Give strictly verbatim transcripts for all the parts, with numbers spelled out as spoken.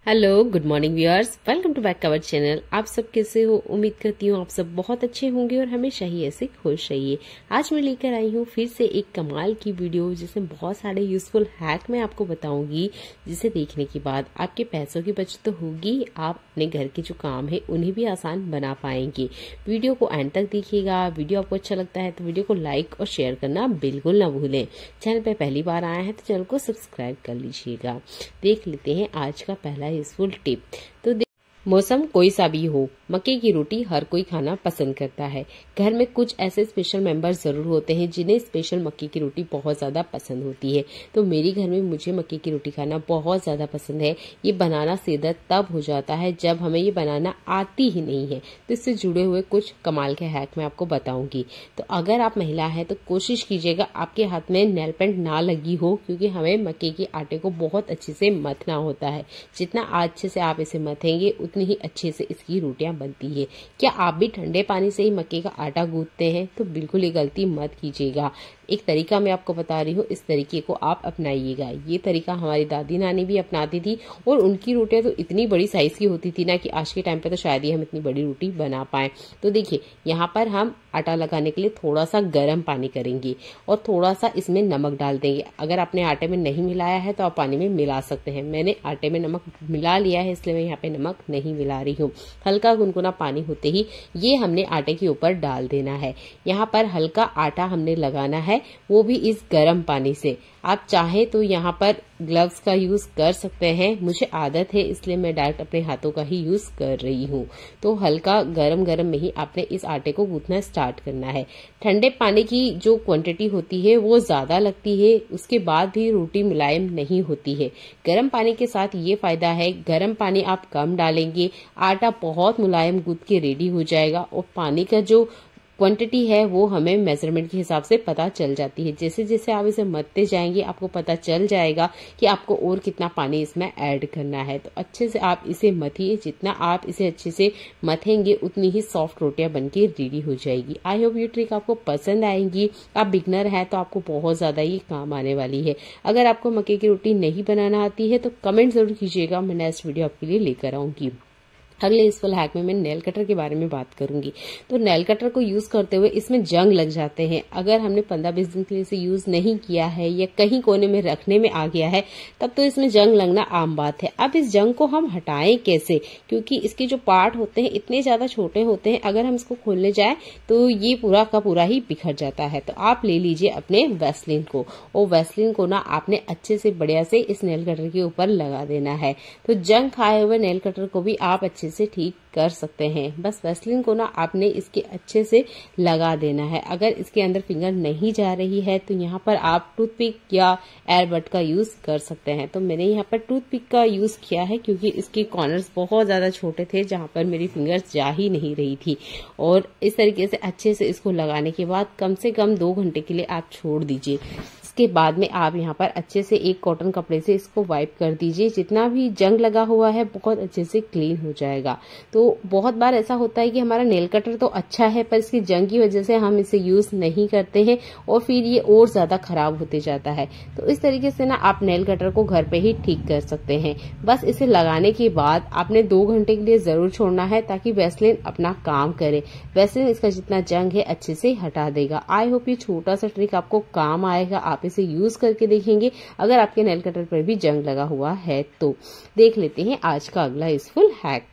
Hello good morning viewers, welcome to back to our channel. आप सब कैसे हो? उम्मीद करती हूँ आप सब बहुत अच्छे होंगे और हमेशा ही ऐसे खुश रहिए। आज मैं लेकर आई हूँ फिर से एक कमाल की वीडियो जिसमें बहुत सारे यूजफुल हैक मैं आपको बताऊंगी, जिसे देखने के बाद आपके पैसों की बचत तो होगी, आप अपने घर के जो काम है उन्हें भी आसान बना पाएंगे। वीडियो को एंड तक देखिएगा। वीडियो आपको अच्छा लगता है तो वीडियो को लाइक और शेयर करना बिल्कुल ना भूलें। चैनल पर पहली बार आया है तो चैनल को सब्सक्राइब कर लीजिएगा। देख लेते हैं आज का पहला यूजफुल टिप। तो मौसम कोई सा भी हो, मक्के की रोटी हर कोई खाना पसंद करता है। घर में कुछ ऐसे स्पेशल मेंबर जरूर होते हैं जिन्हें स्पेशल मक्के की रोटी बहुत ज्यादा पसंद होती है। तो मेरे घर में मुझे मक्के की रोटी खाना बहुत ज्यादा पसंद है। ये बनाना सीधा तब हो जाता है जब हमें ये बनाना आती ही नहीं है। तो इससे जुड़े हुए कुछ कमाल के हैक मैं आपको बताऊंगी। तो अगर आप महिला है तो कोशिश कीजिएगा आपके हाथ में नेल पेंट ना लगी हो, क्योंकि हमें मक्के के आटे को बहुत अच्छे से मथना होता है। जितना अच्छे से आप इसे मथेंगे उतनी ही अच्छे से इसकी रोटियां बनती है। क्या आप भी ठंडे पानी से ही मक्के का आटा गूंथते हैं? तो बिल्कुल ये गलती मत कीजिएगा। एक तरीका मैं आपको बता रही हूँ, इस तरीके को आप अपनाइएगा। ये तरीका हमारी दादी नानी भी अपनाती थी और उनकी रोटियां तो इतनी बड़ी साइज की होती थी ना कि आज के टाइम पे तो शायद ही हम इतनी बड़ी रोटी बना पाए। तो देखिए, यहाँ पर हम आटा लगाने के लिए थोड़ा सा गर्म पानी करेंगे और थोड़ा सा इसमें नमक डाल देंगे। अगर आपने आटे में नहीं मिलाया है तो आप पानी में मिला सकते हैं। मैंने आटे में नमक मिला लिया है, इसलिए मैं यहाँ पे नमक नहीं मिला रही हूँ। हल्का गुनगुना पानी होते ही ये हमने आटे के ऊपर डाल देना है। यहाँ पर हल्का आटा हमने लगाना है, वो भी इस गर्म पानी से। आप चाहे तो यहाँ पर ग्लव्स का यूज कर सकते हैं। मुझे आदत है इसलिए मैं डायरेक्ट अपने हाथों का ही यूज कर रही हूँ। तो हल्का गरम गरम में ही आपने इस आटे को गूंथना स्टार्ट करना है। ठंडे पानी की जो क्वांटिटी होती है वो ज्यादा लगती है, उसके बाद भी रोटी मुलायम नहीं होती है। गर्म पानी के साथ ये फायदा है, गर्म पानी आप कम डालेंगे, आटा बहुत मुलायम गूंथ के रेडी हो जाएगा और पानी का जो क्वांटिटी है वो हमें मेजरमेंट के हिसाब से पता चल जाती है। जैसे जैसे आप इसे मथते जाएंगे आपको पता चल जाएगा कि आपको और कितना पानी इसमें ऐड करना है। तो अच्छे से आप इसे मथिए। जितना आप इसे अच्छे से मथेंगे उतनी ही सॉफ्ट रोटियां बनके रेडी हो जाएगी। आई होप ये ट्रिक आपको पसंद आएंगी। आप बिगनर है तो आपको बहुत ज्यादा ये काम आने वाली है। अगर आपको मक्के की रोटी नहीं बनाना आती है तो कमेंट जरूर कीजिएगा, मैं नेक्स्ट वीडियो आपके लिए लेकर आऊंगी। अगले इस फुल हैक में मैं नेल कटर के बारे में बात करूंगी। तो नेल कटर को यूज करते हुए इसमें जंग लग जाते हैं। अगर हमने पंद्रह बीस दिन के लिए इसे यूज नहीं किया है या कहीं कोने में रखने में आ गया है तब तो इसमें जंग लगना आम बात है। अब इस जंग को हम हटाएं कैसे? क्योंकि इसके जो पार्ट होते हैं इतने ज्यादा छोटे होते हैं, अगर हम इसको खोलने जाए तो ये पूरा का पूरा ही बिखर जाता है। तो आप ले लीजिए अपने वैसलीन को, और वैसलीन को ना आपने अच्छे से बढ़िया से इस नेल कटर के ऊपर लगा देना है। तो जंग खाए हुए नेल कटर को भी आप अच्छे से ठीक कर सकते हैं। बस वैसलीन को ना आपने इसके अच्छे से लगा देना है। अगर इसके अंदर फिंगर नहीं जा रही है तो यहाँ पर आप टूथपिक या एयरबड का यूज कर सकते हैं। तो मैंने यहाँ पर टूथपिक का यूज किया है क्योंकि इसके कॉर्नर्स बहुत ज्यादा छोटे थे जहाँ पर मेरी फिंगर्स जा ही नहीं रही थी। और इस तरीके से अच्छे से इसको लगाने के बाद कम से कम दो घंटे के लिए आप छोड़ दीजिए। इसके बाद में आप यहाँ पर अच्छे से एक कॉटन कपड़े से इसको वाइप कर दीजिए। जितना भी जंग लगा हुआ है बहुत अच्छे से क्लीन हो जाएगा। तो बहुत बार ऐसा होता है कि हमारा नेल कटर तो अच्छा है पर इसकी जंग की वजह से हम इसे यूज नहीं करते हैं और फिर ये और ज्यादा खराब होते जाता है। तो इस तरीके से ना आप नेल कटर को घर पे ही ठीक कर सकते हैं। बस इसे लगाने के बाद आपने दो घंटे के लिए जरूर छोड़ना है ताकि वैसलीन अपना काम करे। वैसलीन इसका जितना जंग है अच्छे से हटा देगा। आई होप ये छोटा सा ट्रिक आपको काम आएगा। आप इसे यूज करके देखेंगे अगर आपके नेल कटर पर भी जंग लगा हुआ है तो। देख लेते हैं आज का अगला यूजफुल हैक।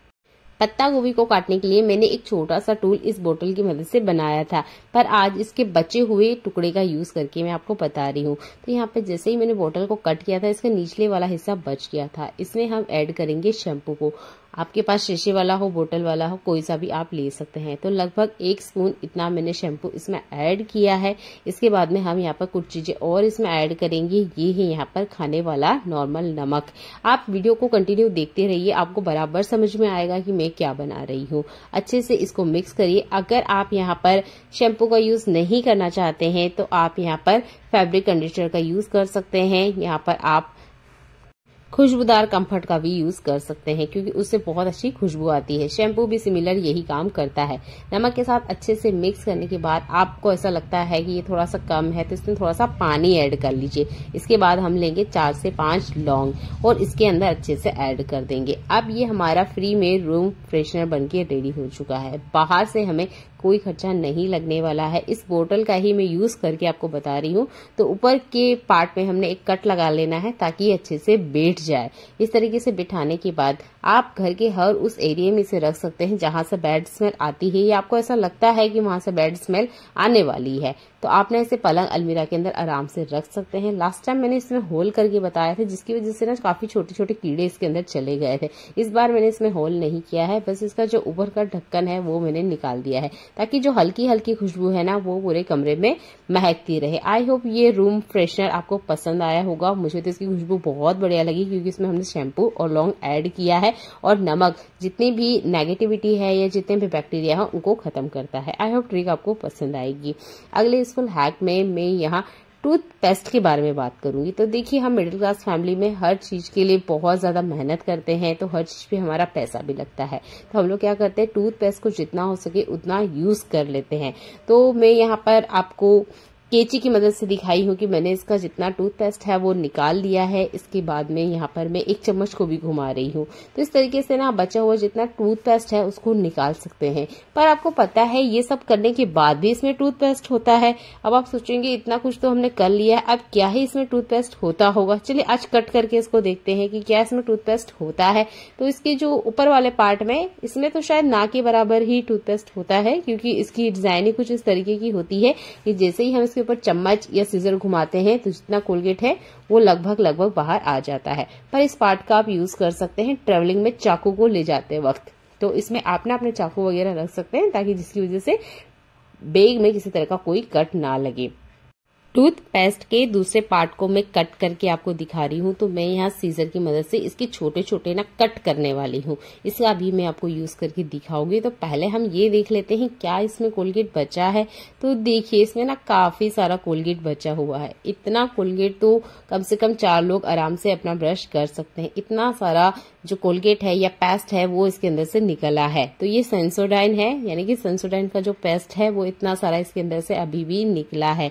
पत्ता गोभी को काटने के लिए मैंने एक छोटा सा टूल इस बोतल की मदद से बनाया था, पर आज इसके बचे हुए टुकड़े का यूज करके मैं आपको बता रही हूँ। तो यहाँ पे जैसे ही मैंने बोतल को कट किया था इसका निचले वाला हिस्सा बच गया था। इसमें हम ऐड करेंगे शैम्पू को। आपके पास शीशे वाला हो, बोतल वाला हो, कोई सा भी आप ले सकते हैं। तो लगभग एक स्पून इतना मैंने शैम्पू इसमें ऐड किया है। इसके बाद में हम यहाँ पर कुछ चीजें और इसमें ऐड करेंगे। ये है यहाँ पर खाने वाला नॉर्मल नमक। आप वीडियो को कंटिन्यू देखते रहिए, आपको बराबर समझ में आएगा कि मैं क्या बना रही हूँ। अच्छे से इसको मिक्स करिए। अगर आप यहाँ पर शैम्पू का यूज नहीं करना चाहते हैं तो आप यहाँ पर फैब्रिक कंडीशनर का यूज कर सकते हैं। यहाँ पर आप खुशबूदार कंफर्ट का भी यूज कर सकते हैं क्योंकि उससे बहुत अच्छी खुशबू आती है। शैम्पू भी सिमिलर यही काम करता है। नमक के साथ अच्छे से मिक्स करने के बाद आपको ऐसा लगता है कि ये थोड़ा सा कम है तो इसमें थोड़ा सा पानी ऐड कर लीजिए। इसके बाद हम लेंगे चार से पांच लौंग और इसके अंदर अच्छे से ऐड कर देंगे। अब ये हमारा फ्री में रूम फ्रेशनर बनके रेडी हो चुका है। बाहर से हमें कोई खर्चा नहीं लगने वाला है। इस बोतल का ही मैं यूज करके आपको बता रही हूँ। तो ऊपर के पार्ट में हमने एक कट लगा लेना है ताकि अच्छे से बैठ जाए। इस तरीके से बिठाने के बाद आप घर के हर उस एरिया में इसे रख सकते हैं जहां से बैड स्मेल आती है या आपको ऐसा लगता है कि वहां से बैड स्मेल आने वाली है। तो आपने इसे पलंग अलमीरा के अंदर आराम से रख सकते हैं। लास्ट टाइम मैंने इसमें होल करके बताया था जिसकी वजह से ना काफी छोटे छोटे कीड़े इसके अंदर चले गए थे। इस बार मैंने इसमें होल नहीं किया है, बस इसका जो ऊपर का ढक्कन है वो मैंने निकाल दिया है ताकि जो हल्की हल्की खुशबू है ना वो पूरे कमरे में महकती रहे। आई होप ये रूम फ्रेशनर आपको पसंद आया होगा। मुझे तो इसकी खुशबू बहुत बढ़िया लगी क्योंकि इसमें हमने शैम्पू और लौंग ऐड किया है और नमक जितनी भी नेगेटिविटी है या जितने भी बैक्टीरिया है उनको खत्म करता है। आई होप ट्रिक आपको पसंद आएगी। अगले इस फुल हैक में मैं यहाँ टूथपेस्ट के बारे में बात करूंगी। तो देखिए, हम मिडिल क्लास फैमिली में हर चीज के लिए बहुत ज्यादा मेहनत करते हैं तो हर चीज पे हमारा पैसा भी लगता है। तो हम लोग क्या करते हैं, टूथपेस्ट को जितना हो सके उतना यूज कर लेते हैं। तो मैं यहाँ पर आपको कैंची की मदद से दिखाई हूँ कि मैंने इसका जितना टूथपेस्ट है वो निकाल लिया है। इसके बाद में यहाँ पर मैं एक चम्मच को भी घुमा रही हूँ। तो इस तरीके से ना बचा हुआ जितना टूथपेस्ट है उसको निकाल सकते हैं। पर आपको पता है ये सब करने के बाद भी इसमें टूथपेस्ट होता है। अब आप सोचेंगे इतना कुछ तो हमने कर लिया है, अब क्या ही इसमें टूथपेस्ट होता होगा। चलिए आज कट करके इसको देखते हैं कि क्या इसमें टूथपेस्ट होता है। तो इसके जो ऊपर वाले पार्ट में इसमें तो शायद ना के बराबर ही टूथपेस्ट होता है क्योंकि इसकी डिजाइन ही कुछ इस तरीके की होती है कि जैसे ही हम इसके ऊपर चम्मच या सीजर घुमाते हैं तो जितना कोलगेट है वो लगभग लगभग बाहर आ जाता है। पर इस पार्ट का आप यूज कर सकते हैं ट्रेवलिंग में चाकू को ले जाते वक्त। तो इसमें आप ना अपने चाकू वगैरह रख सकते हैं ताकि जिसकी वजह से बैग में किसी तरह का कोई कट ना लगे। टूथपेस्ट के दूसरे पार्ट को मैं कट करके आपको दिखा रही हूँ। तो मैं यहाँ सीजर की मदद से इसके छोटे छोटे ना कट करने वाली हूँ। इसका भी मैं आपको यूज करके दिखाऊंगी। तो पहले हम ये देख लेते हैं क्या इसमें कोलगेट बचा है। तो देखिए, इसमें ना काफी सारा कोलगेट बचा हुआ है। इतना कोलगेट तो कम से कम चार लोग आराम से अपना ब्रश कर सकते हैं। इतना सारा जो कोलगेट है या पेस्ट है वो इसके अंदर से निकला है। तो ये सेंसोडाइन है, यानी कि सेंसोडाइन का जो पेस्ट है वो इतना सारा इसके अंदर से अभी भी निकला है।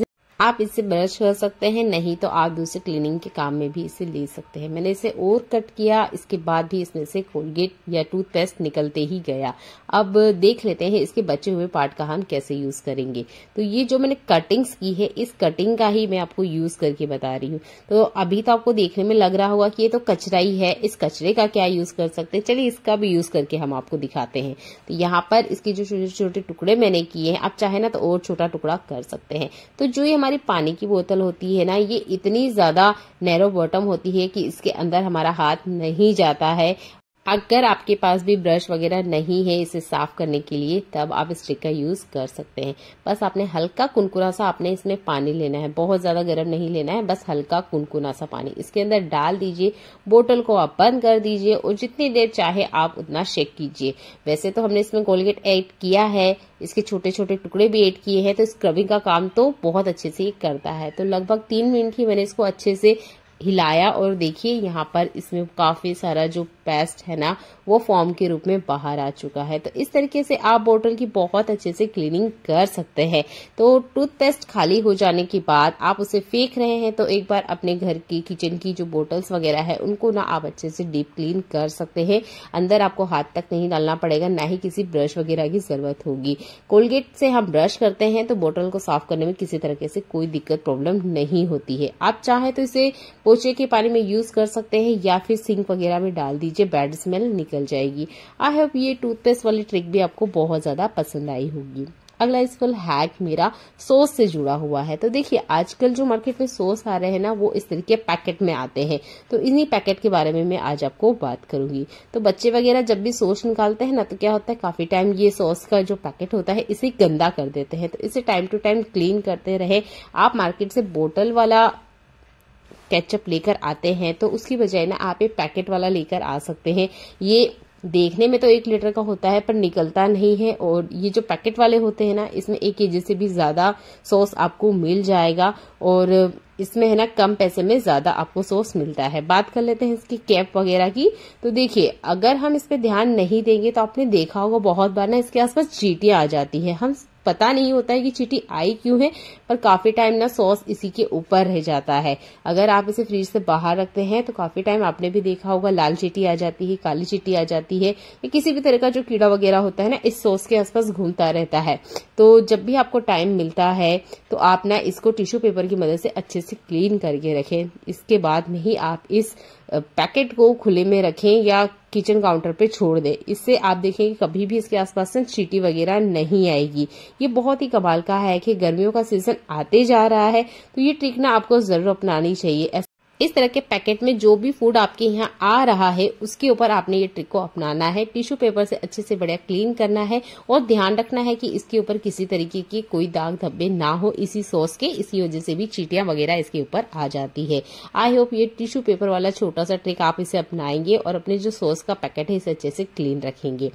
आप इससे ब्रश कर सकते हैं, नहीं तो आप दूसरे क्लीनिंग के काम में भी इसे ले सकते हैं। मैंने इसे और कट किया, इसके बाद भी इसमें से कोलगेट या टूथपेस्ट निकलते ही गया। अब देख लेते हैं इसके बचे हुए पार्ट का हम कैसे यूज करेंगे। तो ये जो मैंने कटिंग्स की है इस कटिंग का ही मैं आपको यूज करके बता रही हूँ। तो अभी तो आपको देखने में लग रहा होगा कि ये तो कचरा ही है, इस कचरे का क्या यूज कर सकते हैं। चलिए इसका भी यूज करके हम आपको दिखाते हैं। तो यहाँ पर इसके जो छोटे छोटे टुकड़े मैंने किए हैं, आप चाहे ना तो और छोटा टुकड़ा कर सकते हैं। तो जो ये हमारी पानी की बोतल होती है ना, ये इतनी ज्यादा नैरो बॉटम होती है कि इसके अंदर हमारा हाथ नहीं जाता है। अगर आपके पास भी ब्रश वगैरह नहीं है इसे साफ करने के लिए तब आप इस ट्रिक का यूज कर सकते हैं। बस आपने हल्का कुनकुना सा आपने इसमें पानी लेना है, बहुत ज्यादा गर्म नहीं लेना है, बस हल्का कुनकुना सा पानी इसके अंदर डाल दीजिए। बोतल को आप बंद कर दीजिए और जितनी देर चाहे आप उतना शेक कीजिए। वैसे तो हमने इसमें कोलगेट ऐड किया है, इसके छोटे छोटे टुकड़े भी ऐड किए हैं, तो स्क्रबिंग का काम तो बहुत अच्छे से करता है। तो लगभग तीन मिनट ही मैंने इसको अच्छे से हिलाया और देखिए यहाँ पर इसमें काफी सारा जो पेस्ट है ना वो फॉर्म के रूप में बाहर आ चुका है। तो इस तरीके से आप बोतल की बहुत अच्छे से क्लीनिंग कर सकते हैं। तो टूथपेस्ट खाली हो जाने के बाद आप उसे फेंक रहे हैं तो एक बार अपने घर की किचन की जो बोतल्स वगैरह है उनको ना आप अच्छे से डीप क्लीन कर सकते हैं। अंदर आपको हाथ तक नहीं डालना पड़ेगा, ना ही किसी ब्रश वगैरह की जरूरत होगी। कोलगेट से हम ब्रश करते हैं तो बोतल को साफ करने में किसी तरीके से कोई दिक्कत प्रॉब्लम नहीं होती है। आप चाहे तो इसे पोछे के पानी में यूज कर सकते हैं या फिर सिंक वगैरह में डाल दीजिए, बैड स्मेल निकल जाएगी। आई होप ये टूथपेस्ट वाली ट्रिक भी आपको बहुत ज्यादा पसंद आई होगी। अगला इस फुल हैक मेरा सॉस से जुड़ा हुआ है। तो देखिए, आजकल जो मार्केट में सॉस आ रहे हैं ना वो इस तरीके पैकेट में आते हैं। तो इन्हीं पैकेट के बारे में मैं आज आपको बात करूंगी। तो बच्चे वगैरह जब भी सॉस निकालते हैं ना तो क्या होता है, काफी टाइम ये सॉस का जो पैकेट होता है इसे गंदा कर देते हैं। तो इसे टाइम टू टाइम क्लीन करते रहे। आप मार्केट से बोतल वाला केचप लेकर आते हैं तो उसकी बजाय ना आप एक पैकेट वाला लेकर आ सकते हैं। ये देखने में तो एक लीटर का होता है पर निकलता नहीं है। और ये जो पैकेट वाले होते हैं ना, इसमें एक केजी से भी ज्यादा सॉस आपको मिल जाएगा और इसमें है ना कम पैसे में ज्यादा आपको सॉस मिलता है। बात कर लेते हैं इसकी कैप वगैरह की। तो देखिए, अगर हम इस पे ध्यान नहीं देंगे तो आपने देखा होगा बहुत बार ना इसके आसपास चींटियां आ जाती है। हम पता नहीं होता है कि चींटी आई क्यों है, पर काफी टाइम ना सॉस इसी के ऊपर रह जाता है। अगर आप इसे फ्रिज से बाहर रखते हैं तो काफी टाइम आपने भी देखा होगा लाल चींटी आ जाती है, काली चींटी आ जाती है, या किसी भी तरह का जो कीड़ा वगैरह होता है ना इस सॉस के आसपास घूमता रहता है। तो जब भी आपको टाइम मिलता है तो आप ना इसको टिश्यू पेपर की मदद से अच्छे से क्लीन करके रखें। इसके बाद में ही आप इस पैकेट को खुले में रखें या किचन काउंटर पे छोड़ दें। इससे आप देखेंगे कभी भी इसके आसपास से चींटी वगैरह नहीं आएगी। ये बहुत ही कमाल का है कि गर्मियों का सीजन आते जा रहा है तो ये ट्रिक ना आपको जरूर अपनानी चाहिए। इस तरह के पैकेट में जो भी फूड आपके यहाँ आ रहा है उसके ऊपर आपने ये ट्रिक को अपनाना है। टिश्यू पेपर से अच्छे से बढ़िया क्लीन करना है और ध्यान रखना है कि इसके ऊपर किसी तरीके के कोई दाग धब्बे ना हो इसी सॉस के। इसी वजह से भी चींटियां वगैरह इसके ऊपर आ जाती है। आई होप ये टिश्यू पेपर वाला छोटा सा ट्रिक आप इसे अपनाएंगे और अपने जो सॉस का पैकेट है इसे अच्छे से क्लीन रखेंगे।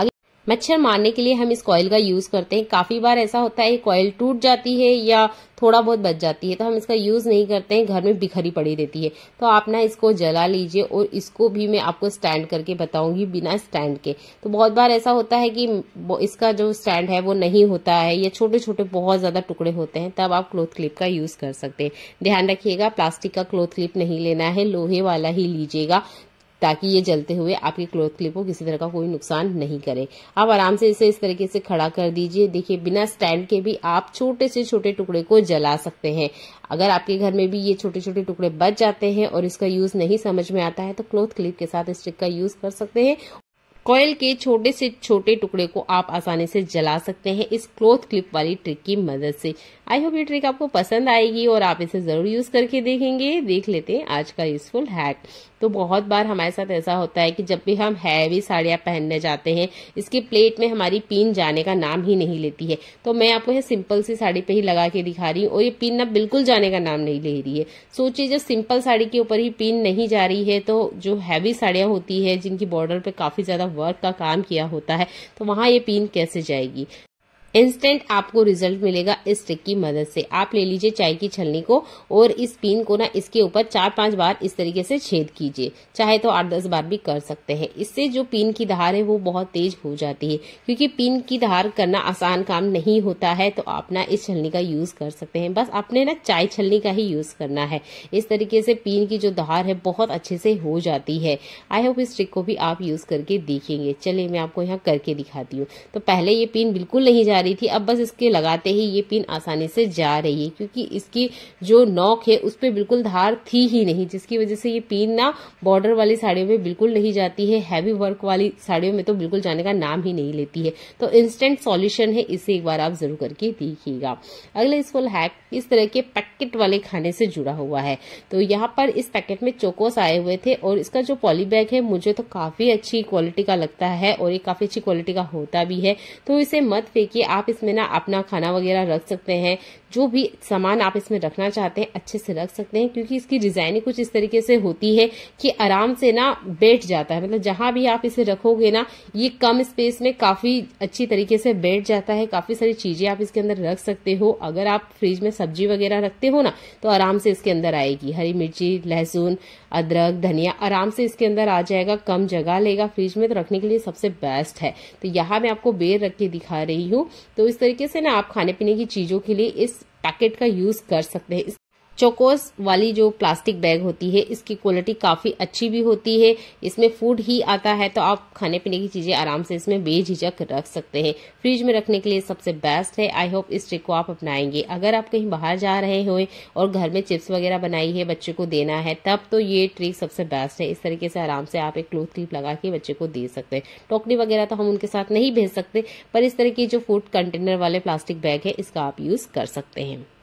मच्छर मारने के लिए हम इस कॉइल का यूज करते हैं। काफी बार ऐसा होता है कॉइल टूट जाती है या थोड़ा बहुत बच जाती है तो हम इसका यूज नहीं करते हैं, घर में बिखरी पड़ी रहती है। तो आप ना इसको जला लीजिए और इसको भी मैं आपको स्टैंड करके बताऊंगी बिना स्टैंड के। तो बहुत बार ऐसा होता है कि इसका जो स्टैंड है वो नहीं होता है या छोटे छोटे बहुत ज्यादा टुकड़े होते हैं, तब आप क्लॉथ क्लिप का यूज कर सकते हैं। ध्यान रखिएगा प्लास्टिक का क्लॉथ क्लिप नहीं लेना है, लोहे वाला ही लीजिएगा ताकि ये जलते हुए आपकी क्लॉथ क्लिप को किसी तरह का कोई नुकसान नहीं करे। आप आराम से इसे इस तरीके से खड़ा कर दीजिए। देखिए, बिना स्टैंड के भी आप छोटे से छोटे टुकड़े को जला सकते हैं। अगर आपके घर में भी ये छोटे छोटे टुकड़े बच जाते हैं और इसका यूज नहीं समझ में आता है तो क्लॉथ क्लिप के साथ इस ट्रिक का यूज कर सकते हैं। कॉइल के छोटे से छोटे टुकड़े को आप आसानी से जला सकते हैं इस क्लॉथ क्लिप वाली ट्रिक की मदद से। आई होप ये ट्रिक आपको पसंद आएगी और आप इसे जरूर यूज करके देखेंगे। देख लेते हैं आज का यूजफुल हैक। तो बहुत बार हमारे साथ ऐसा होता है कि जब भी हम हैवी साड़ियां पहनने जाते हैं इसकी प्लेट में हमारी पिन जाने का नाम ही नहीं लेती है। तो मैं आपको ये सिंपल सी साड़ी पे ही लगा के दिखा रही हूँ और ये पिन ना बिल्कुल जाने का नाम नहीं ले रही है। सोचिए, जब सिंपल साड़ी के ऊपर ही पिन नहीं जा रही है तो जो हैवी साड़ियां होती है जिनकी बॉर्डर पे काफी ज्यादा वर्क का काम किया होता है तो वहां ये पिन कैसे जाएगी। इंस्टेंट आपको रिजल्ट मिलेगा इस ट्रिक की मदद से। आप ले लीजिए चाय की छलनी को और इस पिन को ना इसके ऊपर चार पांच बार इस तरीके से छेद कीजिए, चाहे तो आठ दस बार भी कर सकते हैं। इससे जो पिन की धार है वो बहुत तेज हो जाती है, क्योंकि पिन की धार करना आसान काम नहीं होता है। तो आप ना इस छलनी का यूज कर सकते हैं, बस आपने ना चाय छलनी का ही यूज करना है। इस तरीके से पिन की जो धार है बहुत अच्छे से हो जाती है। आई होप इस ट्रिक को भी आप यूज करके देखेंगे। चलिए मैं आपको यहाँ करके दिखाती हूँ। तो पहले ये पिन बिल्कुल नहीं जा रही थी, अब बस इसके लगाते ही ये पिन आसानी से जा रही है, क्योंकि इसकी जो नॉक है उस पे बिल्कुल धार थी ही नहीं, जिसकी वजह से ये पिन ना बॉर्डर वाली साड़ियों में बिल्कुल नहीं जाती है, हैवी वर्क वाली साड़ियों में तो बिल्कुल जाने का नाम ही नहीं लेती है। तो इंस्टेंट सॉल्यूशन है, इसे एक बार आप जरूर करके देखिएगा। अगला इसफुल हैक इस तरह के पैकेट वाले खाने से जुड़ा हुआ है। तो यहाँ पर इस पैकेट में चोकोस आए हुए थे और इसका जो पॉली बैग है मुझे तो काफी अच्छी क्वालिटी का लगता है और ये काफी अच्छी क्वालिटी का होता भी है। तो इसे मत फेंकिए, आप इसमें ना अपना खाना वगैरह रख सकते हैं, जो भी सामान आप इसमें रखना चाहते हैं अच्छे से रख सकते हैं, क्योंकि इसकी डिजाइनिंग कुछ इस तरीके से होती है कि आराम से ना बैठ जाता है। मतलब जहां भी आप इसे रखोगे ना ये कम स्पेस में काफी अच्छी तरीके से बैठ जाता है। काफी सारी चीजें आप इसके अंदर रख सकते हो। अगर आप फ्रिज में सब्जी वगैरह रखते हो ना तो आराम से इसके अंदर आएगी। हरी मिर्ची, लहसुन, अदरक, धनिया आराम से इसके अंदर आ जाएगा, कम जगह लेगा फ्रिज में, तो रखने के लिए सबसे बेस्ट है। तो यहाँ मैं आपको बेर रख के दिखा रही हूँ। तो इस तरीके से ना आप खाने पीने की चीजों के लिए इस पैकेट का यूज कर सकते हैं। चोकोस वाली जो प्लास्टिक बैग होती है इसकी क्वालिटी काफी अच्छी भी होती है, इसमें फूड ही आता है, तो आप खाने पीने की चीजें आराम से इसमें बेझिझक रख सकते हैं। फ्रिज में रखने के लिए सबसे बेस्ट है। आई होप इस ट्रिक को आप अपनाएंगे। अगर आप कहीं बाहर जा रहे हो और घर में चिप्स वगैरह बनाई है बच्चे को देना है तब तो ये ट्रिक सबसे बेस्ट है। इस तरीके से आराम से आप एक क्लॉथ क्लिप लगा के बच्चे को दे सकते हैं। टोकरी वगैरह तो हम उनके साथ नहीं भेज सकते, पर इस तरह की जो फूड कंटेनर वाले प्लास्टिक बैग है इसका आप यूज कर सकते हैं।